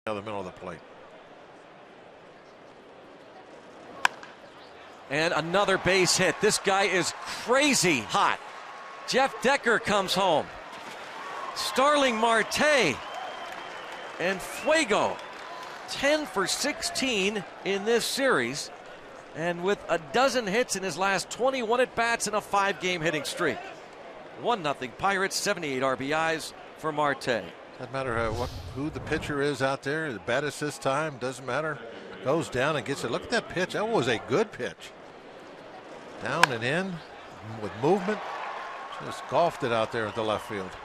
the middle of the plate. And another base hit. This guy is crazy hot. Jaff Decker comes home. Starling Marte and Fuego, 10 for 16 in this series, and with a dozen hits in his last 21 at-bats in a 5-game hitting streak. 1-0 Pirates, 78 RBIs for Marte. Doesn't matter who the pitcher is out there. The bat assist time doesn't matter. Goes down and gets it. Look at that pitch. That was a good pitch. Down and in with movement. Just golfed it out there at the left field.